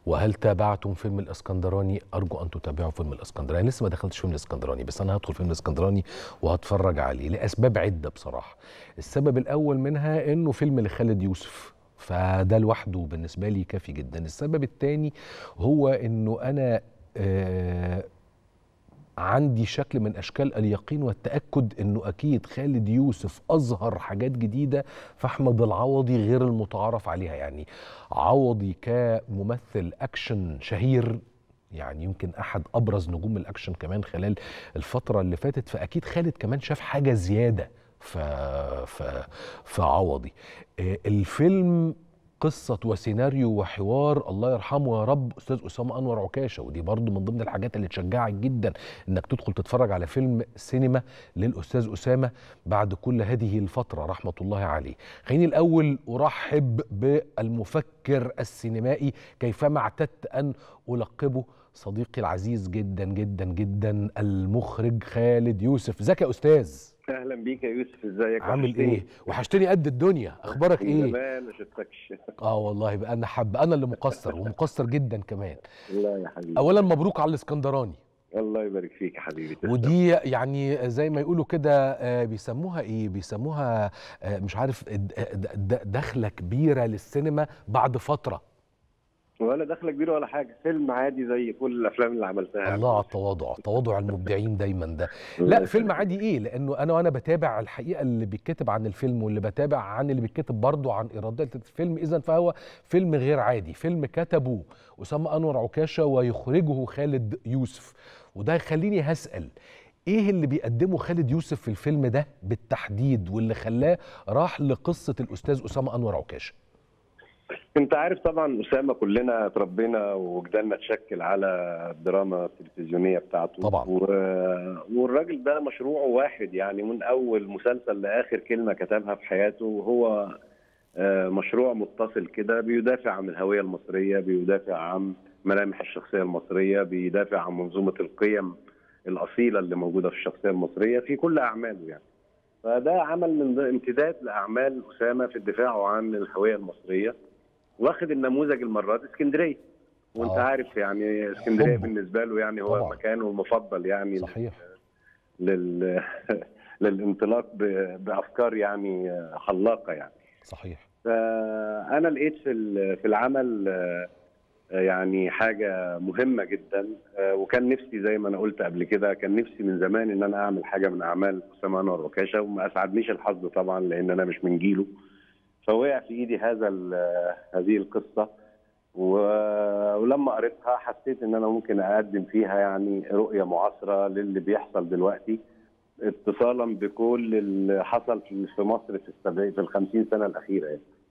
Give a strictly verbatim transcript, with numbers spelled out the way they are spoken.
وهل تابعتم فيلم الاسكندراني؟ ارجو ان تتابعوا فيلم الاسكندراني. لسه ما دخلتش فيلم الاسكندراني، بس انا هدخل فيلم الاسكندراني وهتفرج عليه لاسباب عده بصراحه. السبب الاول منها انه فيلم لخالد يوسف، فده لوحده بالنسبه لي كافي جدا. السبب الثاني هو انه انا آه عندي شكل من اشكال اليقين والتاكد انه اكيد خالد يوسف اظهر حاجات جديده في احمد العوضي غير المتعارف عليها. يعني عوضي كممثل اكشن شهير، يعني يمكن احد ابرز نجوم الاكشن كمان خلال الفتره اللي فاتت، فاكيد خالد كمان شاف حاجه زياده ف ف في عوضي. آه، الفيلم قصة وسيناريو وحوار الله يرحمه يا رب أستاذ أسامة أنور عكاشة، ودي برضو من ضمن الحاجات اللي تشجعك جدا إنك تدخل تتفرج على فيلم سينما للأستاذ أسامة بعد كل هذه الفترة رحمة الله عليه. خليني الأول أرحب بالمفكر السينمائي كيفما اعتدت أن ألقبه، صديقي العزيز جدا جدا جدا المخرج خالد يوسف. ازيك يا أستاذ؟ اهلا بيك يا يوسف، ازيك؟ عامل وحشتني. ايه؟ وحشتني قد الدنيا، اخبارك من ايه؟ زمان ما شفتكش. اه والله بقى انا حب انا اللي مقصر ومقصر جدا كمان. لا يا حبيبي. اولا مبروك على الاسكندراني. الله يبارك فيك يا حبيبي، تسلم. ودي يعني زي ما يقولوا كده آه، بيسموها ايه بيسموها آه، مش عارف د- د- د- دخلة كبيرة للسينما بعد فترة. ولا دخله كبيره ولا حاجه، فيلم عادي زي كل الافلام اللي عملتها قبل الله على كده. التواضع، تواضع المبدعين دايما ده. الله لا فيلم يخليك. عادي ايه، لانه انا وانا بتابع الحقيقه اللي بيتكتب عن الفيلم واللي بتابع عن اللي بيتكتب برضه عن ايرادات الفيلم، اذا فهو فيلم غير عادي، فيلم كتبه اسامه انور عكاشه ويخرجه خالد يوسف. وده يخليني هسأل ايه اللي بيقدمه خالد يوسف في الفيلم ده بالتحديد واللي خلاه راح لقصه الاستاذ اسامه انور عكاشه؟ انت عارف طبعا اسامه، كلنا اتربينا وجدالنا اتشكل على الدراما التلفزيونيه بتاعته طبعا. و... والراجل ده مشروعه واحد، يعني من اول مسلسل لاخر كلمه كتبها في حياته، وهو آه، مشروع متصل كده بيدافع عن الهويه المصريه، بيدافع عن ملامح الشخصيه المصريه، بيدافع عن منظومه القيم الاصيله اللي موجوده في الشخصيه المصريه في كل اعماله يعني. فده عمل من امتداد لاعمال اسامه في الدفاع عن الهويه المصريه، واخد النموذج المره دي اسكندريه. وانت اه عارف يعني اسكندريه حبه. بالنسبه له يعني هو طبعا. مكانه المفضل يعني صحيح. لل للانطلاق ب- بافكار يعني خلاقه يعني. صحيح. فانا لقيت في ال- في العمل آه، يعني حاجه مهمه جدا، آه، وكان نفسي زي ما انا قلت قبل كده، كان نفسي من زمان ان انا اعمل حاجه من اعمال اسامه انور عكاشه، وما اسعدنيش الحظ طبعا لان انا مش من جيله. فوقع في ايدي هذا ال- هذه القصه، و- ولما قريتها حسيت ان انا ممكن اقدم فيها يعني رؤيه معاصره للي بيحصل دلوقتي، اتصالا بكل اللي حصل في في مصر في السبعين في الخمسين سنه الاخيره يعني.